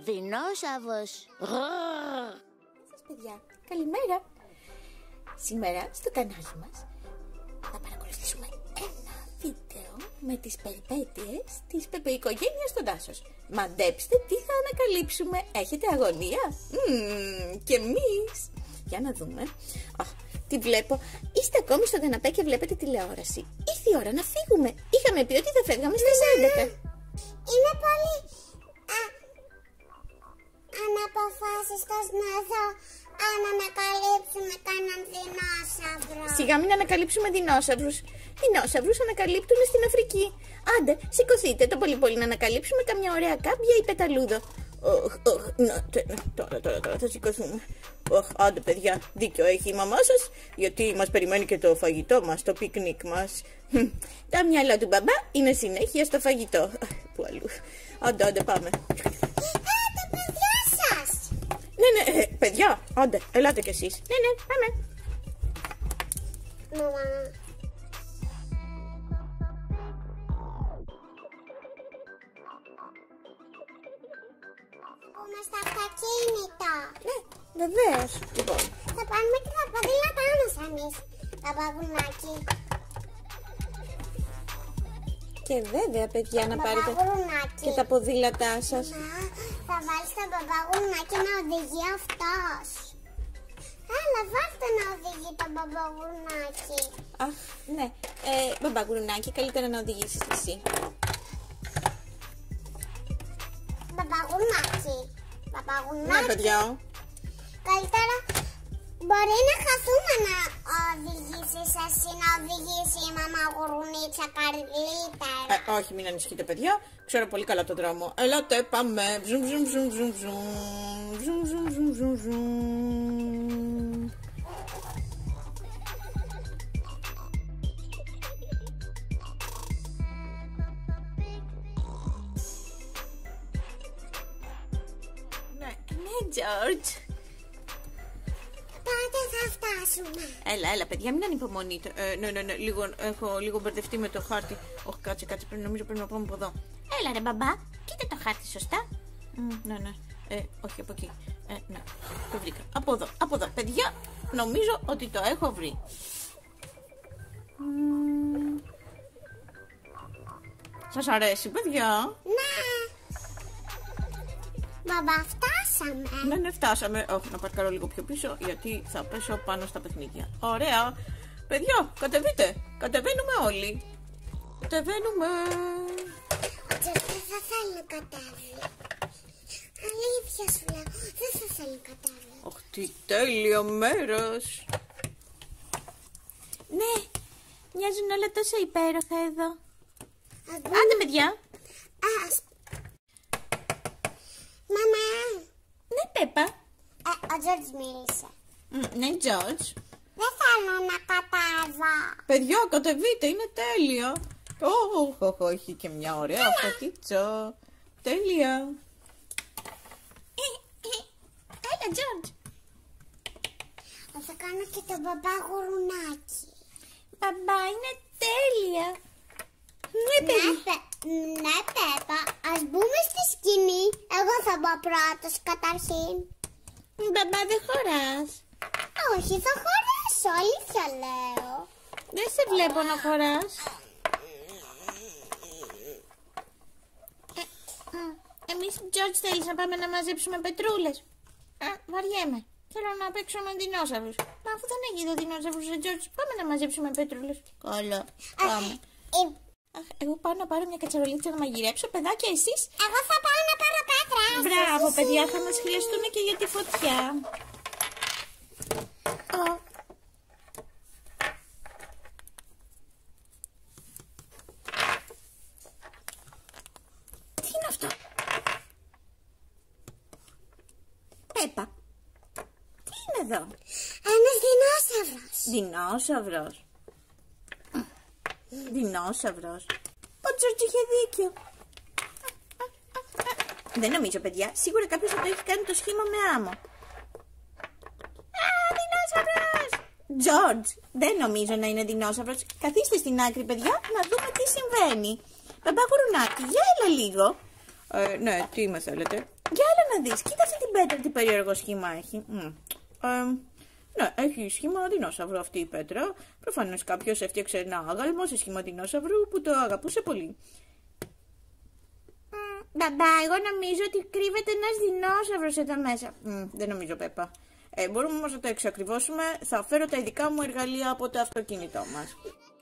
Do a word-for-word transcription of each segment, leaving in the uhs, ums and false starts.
δεινόσαυρος. Σας παιδιά, καλημέρα. Σήμερα στο κανάλι μας θα παρακολουθήσουμε ένα βίντεο με τις περιπέτειες της πεπεοικογένειας στον Τάσος. Μαντέψτε τι θα ανακαλύψουμε. Έχετε αγωνία? Mm, και εμείς. Για να δούμε. Oh, τι βλέπω. Είστε ακόμη στο καναπέ και βλέπετε τηλεόραση. Ήρθε η ώρα να φύγουμε. Είχαμε πει ότι θα φεύγαμε στις έντεκα. Είναι πολύ α, αναποφάσιστος να δω αν ανακαλύψουμε κανέναν δεινόσαυρο. Σιγά μην ανακαλύψουμε δεινόσαυρους. Δεινόσαυρους ανακαλύπτουν στην Αφρική. Άντε, σηκωθείτε το πολύ πολύ να ανακαλύψουμε καμιά ωραία κάμπια ή πεταλούδο. Οχ, οχ, να, τώρα, τώρα, τώρα θα σηκωθούμε. Οχ, άντε παιδιά, δίκιο έχει η μαμά σας, γιατί μας περιμένει και το φαγητό μας, το πικνίκ μας. Τα μυαλά του μπαμπά είναι συνέχεια στο φαγητό. Πού αλλού. Άντε, άντε, πάμε. Ε, τα παιδιά σας! Ναι, ναι, ε, παιδιά, άντε, ελάτε κι εσείς. Ναι, ναι, πάμε. Μαμά. Πούμε στα αυτοκίνητα. Ναι, βεβαίως. Λοιπόν, Θα πάρουμε και τα ποδήλατά μας εμείς. Τα παγουνάκι. και βέβαια παιδιά να πάρετε Παπαγουνάκι. και τα ποδήλατά σας. Να, θα βάλεις το παπαγουνάκι να οδηγεί αυτός. Έλα, βάλτε να οδηγεί το παπαγουνάκι. Αχ, ναι, ε, μπαμπαγουρνάκι, καλύτερα να οδηγήσεις εσύ. Παπαγουνάκι. Ναι, Παπαγουνάκι. παιδιά. Καλύτερα μπορεί να χαθούμε να οδηγήσεις εσύ, να οδηγήσει η μαμά γουρουνίτσα καλύτερα. Ε, όχι, μην ανησυχείτε παιδιά, ξέρω πολύ καλά τον δρόμο. Ελάτε, πάμε. Ζουμ, ζουμ, ζουμ, ζουμ, ζουμ. Ζουμ, ζουμ, ζουμ, ζουμ, ζουμ. Ναι, ναι, George. Πότε θα φτάσουμε? Έλα, έλα, παιδιά, μην ανυπομονείτε. Ε, ναι, ναι, ναι, λίγο, έχω λίγο μπερδευτεί με το χάρτη. Όχι, κάτσε, κάτσε, πρέπει, νομίζω πρέπει να πάμε από εδώ. Έλα ρε μπαμπά, κοίτα το χάρτη σωστά. Mm, ναι, ναι. Ε, όχι, από εκεί. Ε, ναι, το βρήκα. Από εδώ, από εδώ. Παιδιά, νομίζω ότι το έχω βρει. Mm. Σας αρέσει, παιδιά? Ναι. Μπαμπά, φτάσαμε. Ναι, ναι, φτάσαμε. Όχι, να παρκάρω λίγο πιο πίσω, γιατί θα πέσω πάνω στα παιχνίδια. Ωραία. Παιδιά, κατεβείτε. Κατεβαίνουμε όλοι. Κατεβαίνουμε. Ο Τζος δεν θα θέλει να κατέβει. Αλήθεια σου λέω, δεν θα θέλει να κατέβει. Αχ, τι τέλειο μέρος. Ναι, μοιάζουν όλα τόσο υπέροχα εδώ. Ας μπούμε. Άντε παιδιά. Ας... Μαμά. Ναι Πέπα. Ε, ο Τζορτζ μίλησε. Mm, ναι, George. Δεν θέλω να κατέβω. Παιδιά, κατεβείτε, είναι τέλειο. Ωχ, ωχ, έχει και μια ωραία φωτίτσα. Τέλεια. Έλα George. Θα κάνω και το μπαμπά γουρουνάκι. Μπαμπά είναι τέλεια. Ναι, Πε... ναι, Πέπα, ας μπούμε στη σκηνή. Εγώ θα μπω πρώτος καταρχήν. Μπαμπά δεν χωράς. Όχι, θα χωρέσω, αλήθεια λέω. Δεν σε βλέπω να χωράς. Ε, εμείς George θέλεις να πάμε να μαζέψουμε πετρούλες. Α, βαριέμαι. Θέλω να παίξω με δεινόσαυρους. Μα αφού δεν έχει εδώ δεινόσαυρους, George, πάμε να μαζέψουμε πετρούλες. Καλά, πάμε. Ε, Αχ, εγώ πάω να πάρω μια κατσαρολίτσα να μαγειρέψω. Παιδάκια, εσείς? εγώ θα πάω να πάρω πέτρα. Μπράβο, παιδιά, θα μας χρειαστούν και για τη φωτιά. Ω. Τι είναι αυτό? Πέπα, τι είναι εδώ? Ένας δεινόσαυρος. Δεινόσαυρος. Δεινόσαυρος. Ο George είχε δίκιο. Δεν νομίζω, παιδιά. Σίγουρα κάποιος θα το έχει κάνει το σχήμα με άμμο. Α, δεινόσαυρος! George, δεν νομίζω να είναι δεινόσαυρος. Καθίστε στην άκρη, παιδιά, να δούμε τι συμβαίνει. Μπαμπά Γουρουνάκι, για έλα λίγο. Ε, ναι, τι με θέλετε? Για άλλα να δεις. Κοίτα αυτή την πέτρα, τι περίεργο σχήμα έχει. Mm. Ε, ναι, έχει σχήμα δεινόσαυρου αυτή η πέτρα. Προφανώς κάποιος έφτιαξε ένα άγαλμο σε σχήμα δεινόσαυρου που το αγαπούσε πολύ. Mm, μπαμπά, εγώ νομίζω ότι κρύβεται ένας δεινόσαυρος εδώ μέσα. Mm, δεν νομίζω, Πέπα. Ε, μπορούμε όμως να το εξακριβώσουμε. Θα φέρω τα ειδικά μου εργαλεία από το αυτοκίνητό μας.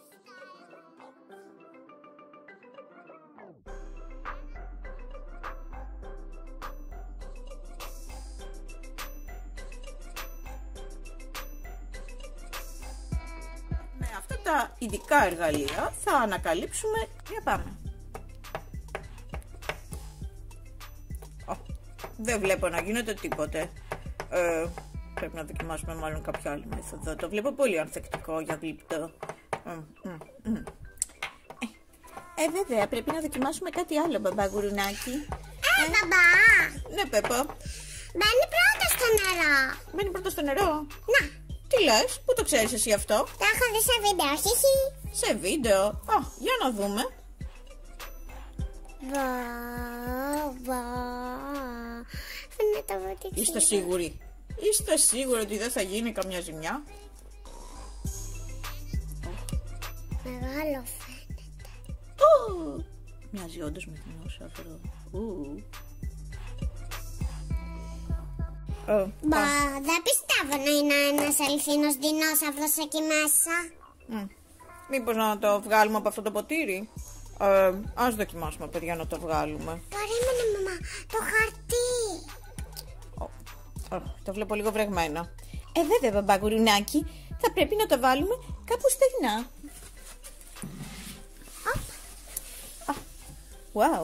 Με αυτά τα ειδικά εργαλεία θα ανακαλύψουμε. Για πάμε. Oh, δεν βλέπω να γίνεται τίποτε. Ε, πρέπει να δοκιμάσουμε μάλλον κάποια άλλη μέθοδο. Το βλέπω πολύ ανθεκτικό για γλύπτο. Mm, mm, mm. Ε, ε, βέβαια, πρέπει να δοκιμάσουμε κάτι άλλο, μπαμπά γουρουνάκι. Ε, ε, μπαμπά! Ναι, Πέπα. Μπαίνει πρώτα στο νερό. Μπαίνει πρώτα στο νερό. Να. Τι λες, πού το ξέρεις εσύ αυτό? Το έχω δει σε βίντεο, χιχι. Σε βίντεο. Α, για να δούμε. Βα, βα. Φαίνεται το βοτήξι. Είστε σίγουροι? Είστε σίγουροι ότι δεν θα γίνει καμιά ζημιά? Μεγάλο φαίνεται. Ου, μοιάζει όντως με δεινόσαυρο. Ου. Oh, Μπα, δεν πιστεύω να είναι ένας αληθινός δεινόσαυρος εκεί μέσα. Mm. Μήπως να το βγάλουμε από αυτό το ποτήρι? Ε, ας δοκιμάσουμε, παιδιά, να το βγάλουμε. Περίμενε, μαμά, το χαρτί. Oh. Oh, το βλέπω λίγο βρεγμένο. Ε, βέβαια, μπαμπά γουρουνάκι, θα πρέπει να το βάλουμε κάπου στεγνά. Oh. Ah. Wow.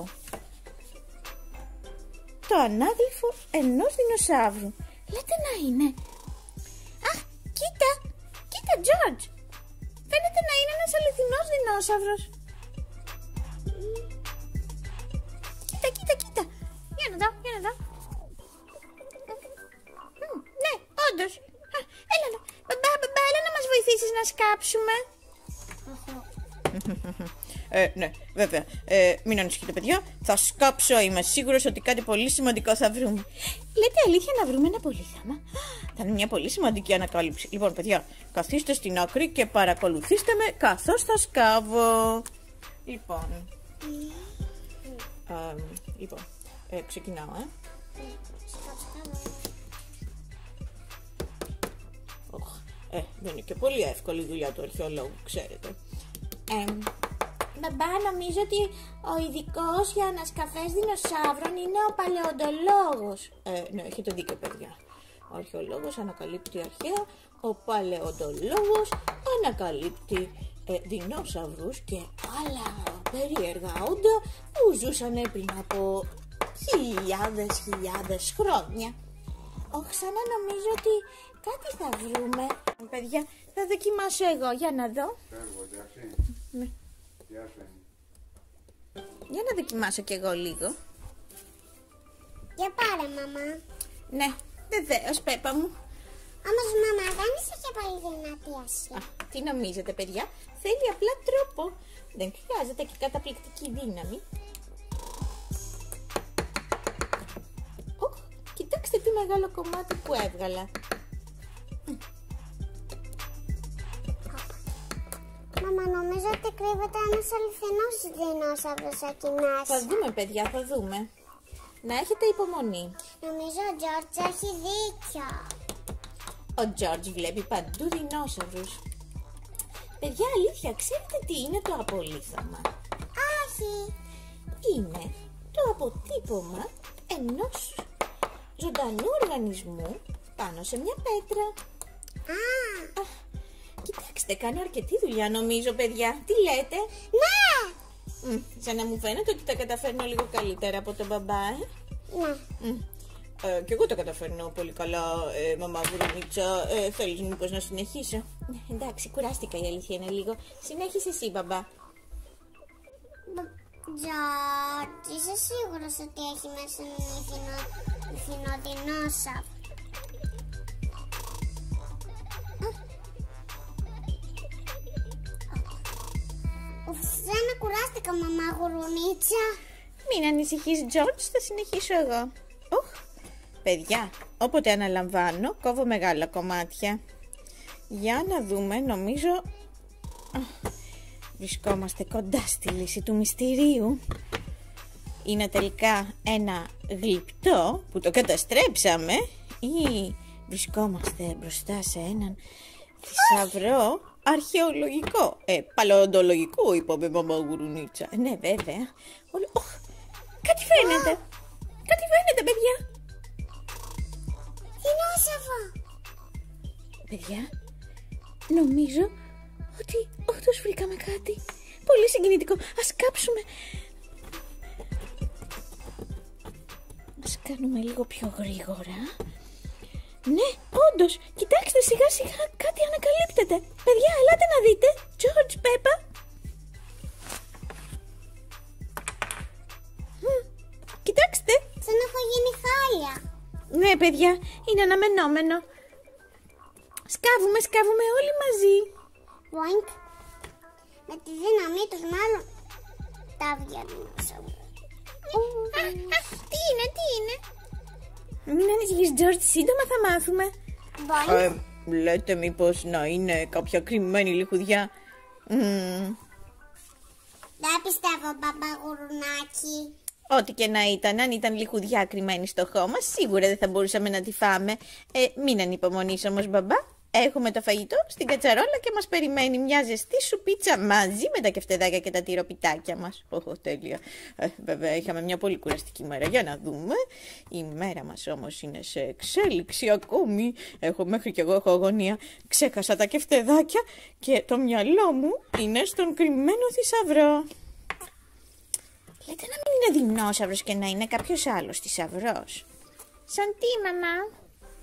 Το ανάγλυφο ενός δεινοσαύρου. Λέτε να είναι. Αχ, κοίτα, κοίτα, George. Φαίνεται να είναι ένας αληθινός δεινόσαυρος. Κοίτα, κοίτα, κοίτα. Για να δω, για να δω. Ναι, όντως. Έλα, μπαμπά, μπαμπά, έλα να μας βοηθήσεις να σκάψουμε. Ε, ναι, βέβαια. Ε, μην ανησυχείτε, παιδιά. Θα σκάψω, είμαι σίγουρος ότι κάτι πολύ σημαντικό θα βρούμε. Λέτε αλήθεια να βρούμε ένα πολύθαμα? Θα είναι μια πολύ σημαντική ανακάλυψη. Λοιπόν, παιδιά, καθίστε στην άκρη και παρακολουθήστε με καθώς θα σκάβω. Λοιπόν. Ε, λοιπόν, ε, ξεκινάω, ε. Ε, δεν είναι και πολύ εύκολη η δουλειά του αρχαιολόγου, ξέρετε. Ε, μπαμπά, νομίζω ότι ο ειδικός για ανασκαφές δεινοσαύρων είναι ο παλαιοντολόγος. Ε, ναι, έχετε δίκιο, παιδιά. Ο αρχαιολόγος ανακαλύπτει αρχαία, ο παλαιοντολόγος ανακαλύπτει ε, δεινόσαυρους και άλλα περίεργα όντα που ζούσαν πριν από χιλιάδες χιλιάδες χρόνια. Όχι, σαν να νομίζω ότι κάτι θα βρούμε. Παιδιά, θα δοκιμάσω εγώ, για να δω. Ναι. Για να δοκιμάσω κι εγώ λίγο. Για πάρε, μαμά. Ναι, βεβαίως, Πέπα μου. Όμως, μαμά, δεν είσαι και πολύ δυνατή εσύ. Α, τι νομίζετε, παιδιά? Θέλει απλά τρόπο. Δεν χρειάζεται και καταπληκτική δύναμη. Οχ, κοιτάξτε τι μεγάλο κομμάτι που έβγαλα. Μαμά, νομίζω ότι κρύβεται ένας αληθινός δεινόσαυρος εκεί μέσα. Θα δούμε, παιδιά, θα δούμε. Να έχετε υπομονή. Νομίζω ο George έχει δίκιο. Ο George βλέπει παντού δεινόσαυρους. Παιδιά, αλήθεια, ξέρετε τι είναι το απολίθαμα? Όχι. Είναι το αποτύπωμα ενός ζωντανού οργανισμού πάνω σε μια πέτρα. Α, Α, κοιτάξτε, κάνω αρκετή δουλειά νομίζω, παιδιά. Τι λέτε? ναι. Μ, σαν να μου φαίνεται ότι τα καταφέρνω λίγο καλύτερα από τον μπαμπά, ε. Ναι. Μ, ε, κι εγώ τα καταφέρνω πολύ καλά, ε, μαμά Βουρουνίτσα. Ε, θέλεις μήπως να συνεχίσω? Ναι, εντάξει, κουράστηκα, η αλήθεια είναι λίγο. Συνέχισε εσύ, μπαμπά. George, είσαι σίγουρος ότι έχει μέσα έναν αληθινό δεινόσαυρο? Δεν κουράστηκα, μαμά Γουρουνίτσα. Μην ανησυχείς, George, θα συνεχίσω εγώ. Ω, Παιδιά, όποτε αναλαμβάνω, κόβω μεγάλα κομμάτια. Για να δούμε, νομίζω... Βρισκόμαστε κοντά στη λύση του μυστηρίου. Είναι τελικά ένα γλυπτό που το καταστρέψαμε ή βρισκόμαστε μπροστά σε έναν θησαυρό αρχαιολογικό, ε, παλαιοντολογικό, είπε μαμά Γουρουνίτσα. Ναι, βέβαια. Όλο... Oh, κάτι φαίνεται. Κάτι φαίνεται, παιδιά. Δεινόσαυρο. Παιδιά, νομίζω ότι όντως βρήκαμε κάτι πολύ συγκινητικό. Ας κάψουμε. Ας κάνουμε λίγο πιο γρήγορα. Ναι, όντως, κοιτάξτε, σιγά σιγά κάτι ανακαλύπτεται. Παιδιά, ελάτε να δείτε. George, Peppa. Κοιτάξτε. Σαν έχω γίνει χάλια. Ναι, παιδιά, είναι αναμενόμενο. Σκάβουμε, σκάβουμε όλοι μαζί. Boink. Με τη δύναμή τους μάλλον τα βγαίνουν. Τι είναι, τι είναι. Μην ανησυχείς, George, σύντομα θα μάθουμε. Ε, λέτε μήπως να είναι κάποια κρυμμένη λιχουδιά? Mm. Δεν πιστεύω, μπαμπά Γουρουνάκι. Ό,τι και να ήταν, αν ήταν λιχουδιά κρυμμένη στο χώμα, σίγουρα δεν θα μπορούσαμε να τη φάμε. Ε, μην ανυπομονείς όμως, μπαμπά. Έχουμε το φαγητό στην κατσαρόλα και μας περιμένει μια ζεστή σουπίτσα μαζί με τα κεφτεδάκια και τα τυροπιτάκια μας. Οχ, τέλεια. Ε, βέβαια, είχαμε μια πολύ κουραστική μέρα. Για να δούμε. Η μέρα μας όμως είναι σε εξέλιξη ακόμη. Έχω μέχρι κι εγώ έχω αγωνία. Ξέχασα τα κεφτεδάκια και το μυαλό μου είναι στον κρυμμένο θησαυρό. Λέτε να μην είναι δεινόσαυρος και να είναι κάποιος άλλος θησαυρός. Σαν τι, μαμά?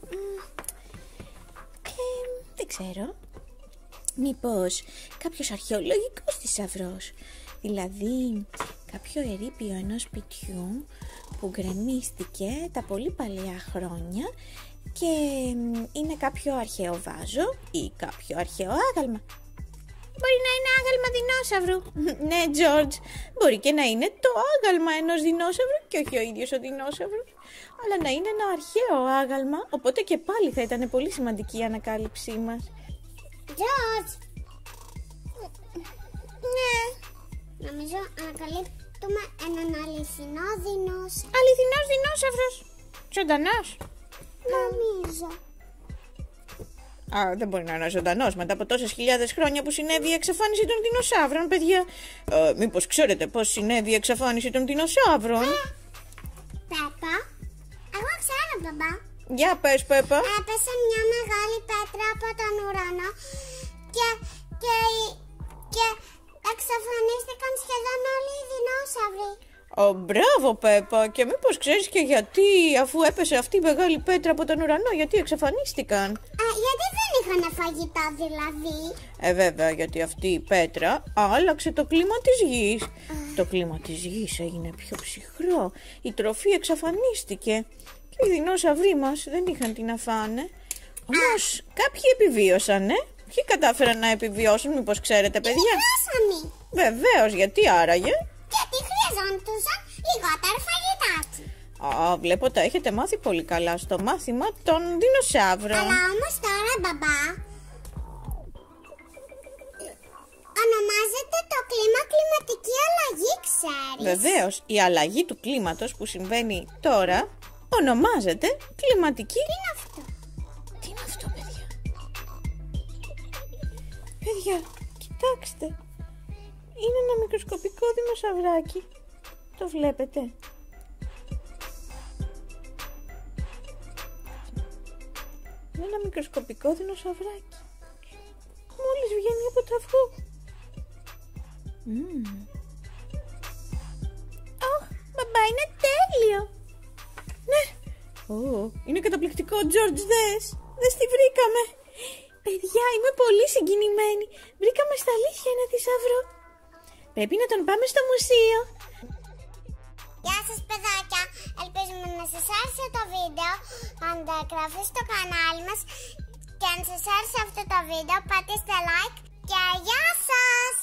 Ε, δεν ξέρω. Μήπως κάποιος αρχαιολογικός θησαυρός. Δηλαδή κάποιο ερείπιο ενός σπιτιού που γκρεμίστηκε τα πολύ παλιά χρόνια και είναι κάποιο αρχαίο βάζο ή κάποιο αρχαίο άγαλμα. Μπορεί να είναι άγαλμα δεινόσαυρου. Ναι, George, μπορεί και να είναι το άγαλμα ενός δεινόσαυρου και όχι ο ίδιος ο δεινόσαυρος, αλλά να είναι ένα αρχαίο άγαλμα, οπότε και πάλι θα ήταν πολύ σημαντική η ανακάλυψή μας. George. Ναι. Νομίζω ανακαλύπτουμε έναν αληθινό δεινόσαυρο. Αληθινός δεινόσαυρος. Ζωντανός. Νομίζω. Α, δεν μπορεί να είναι ζωντανός μετά από τόσες χιλιάδες χρόνια που συνέβη η εξαφάνιση των δεινοσαύρων, παιδιά. Ε, μήπως ξέρετε πώς συνέβη η εξαφάνιση των δεινοσαύρων? Πέπα, εγώ ξέρω, μπαμπά. Για πες, Πέπα. Έπεσε μια μεγάλη πέτρα από τον ουρανό και, και, και εξαφανίστηκαν σχεδόν όλοι οι δεινόσαυροι. Ω, μπράβο, Πέπα. Και μήπως ξέρεις και γιατί, αφού έπεσε αυτή η μεγάλη πέτρα από τον ουρανό, γιατί εξαφανίστηκαν? Α, γιατί δεν είχαν φαγητά δηλαδή? Ε, βέβαια, γιατί αυτή η πέτρα άλλαξε το κλίμα της γης. Το κλίμα της γης έγινε πιο ψυχρό. Η τροφή εξαφανίστηκε. Και οι δεινόσαυροί μας δεν είχαν τι να φάνε. Όμως κάποιοι επιβίωσαν, ε? Ποιοι κατάφεραν να επιβιώσουν, μήπως ξέρετε, παιδιά? Επιβιώσαμε. Βεβαίως, γιατί άραγε? Γιατί χρειαζόντουσαν λιγότερα φαγητά. Α, βλέπω τα έχετε μάθει πολύ καλά στο μάθημα των δεινοσαύρων. Αλλά όμως τώρα, μπαμπά, ονομάζεται το κλίμα κλιματική αλλαγή, ξέρεις? Βεβαίως, η αλλαγή του κλίματος που συμβαίνει τώρα ονομάζεται κλιματική... Τι είναι αυτό? Τι είναι αυτό, παιδιά? Παιδιά, κοιτάξτε. Είναι ένα μικροσκοπικό δεινοσαυράκι. Το βλέπετε? Είναι ένα μικροσκοπικό δεινοσαυράκι. Μόλις βγαίνει από το αυγό. Mm. Αχ, μπαμπά, είναι τέλειο. Ναι. Oh, είναι καταπληκτικό, George, δες. Δες τι βρήκαμε. Παιδιά, είμαι πολύ συγκινημένη. Βρήκαμε στα αλήθεια ένα θησαυρό. Πρέπει να τον πάμε στο μουσείο. Γεια σας, παιδάκια. Ελπίζουμε να σας άρεσε το βίντεο. Κάντε εγγραφή στο κανάλι μας. Και αν σας άρεσε αυτό το βίντεο, πατήστε like. Και γεια σας!